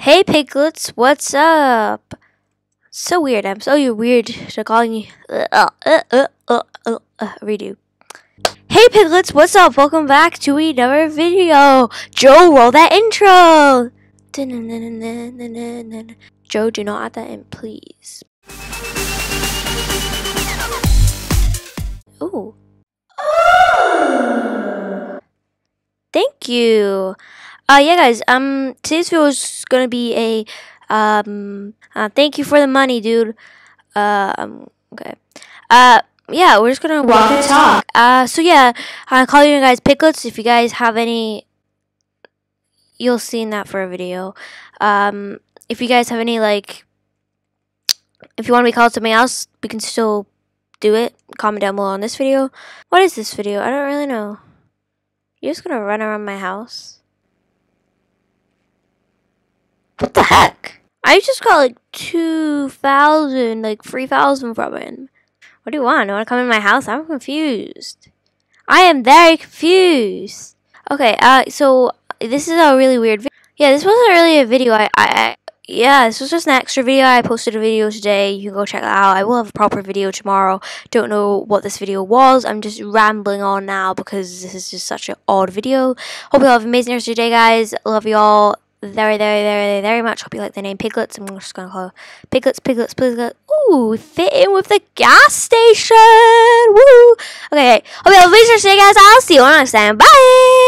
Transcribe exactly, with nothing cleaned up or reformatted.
Hey piglets, what's up? So weird. I'm so weird to calling you. Uh, uh, uh, uh, uh, uh, redo. Hey piglets, what's up? Welcome back to another video. Joe, roll that intro. Joe, do not add that in, please. Ooh. Thank you. Uh, yeah, guys. Um, today's video is gonna be a um. Uh, thank you for the money, dude. Uh, um, okay. Uh, yeah, we're just gonna walk and talk. Uh, so yeah, I call you guys piglets. If you guys have any, you'll see in that for a video. Um, if you guys have any like, if you want to be called something else, we can still do it. Comment down below on this video. What is this video? I don't really know. You're just gonna run around my house? What the heck? I just got like two thousand, like three thousand from him. What do you want? You want to come in my house? I'm confused. I am very confused. Okay, uh, so this is a really weird video. Yeah, this wasn't really a video. I, I, I, yeah, this was just an extra video. I posted a video today. You can go check that out. I will have a proper video tomorrow. Don't know what this video was. I'm just rambling on now because this is just such an odd video. Hope you all have an amazing rest of your day, guys. Love you all very, very, very, very much. Hope you like the name Piglets. I'm just going to call it Piglets, Piglets, Piglets. Ooh, fit in with the gas station. Woo! Okay, hope you have a amazing rest of your day, guys. I'll see you next time. Bye!